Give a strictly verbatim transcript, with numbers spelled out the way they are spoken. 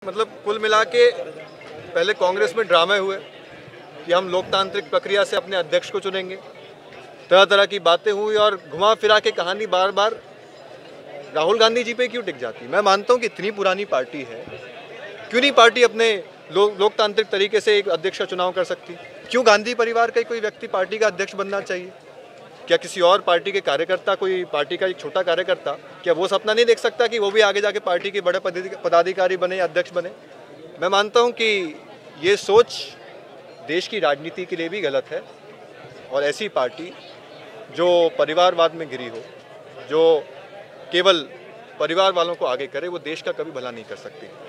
मतलब कुल मिला के पहले कांग्रेस में ड्रामे हुए कि हम लोकतांत्रिक प्रक्रिया से अपने अध्यक्ष को चुनेंगे, तरह तरह की बातें हुई और घुमा फिरा के कहानी बार बार राहुल गांधी जी पे क्यों टिक जाती। मैं मानता हूँ कि इतनी पुरानी पार्टी है, क्यों नहीं पार्टी अपने लो, लोकतांत्रिक तरीके से एक अध्यक्ष का चुनाव कर सकती। क्यों गांधी परिवार का कोई व्यक्ति पार्टी का अध्यक्ष बनना चाहिए? क्या किसी और पार्टी के कार्यकर्ता, कोई पार्टी का एक छोटा कार्यकर्ता, क्या वो सपना नहीं देख सकता कि वो भी आगे जाके पार्टी के बड़े पदाधिकारी बने, अध्यक्ष बने? मैं मानता हूं कि ये सोच देश की राजनीति के लिए भी गलत है और ऐसी पार्टी जो परिवारवाद में घिरी हो, जो केवल परिवार वालों को आगे करे, वो देश का कभी भला नहीं कर सकती।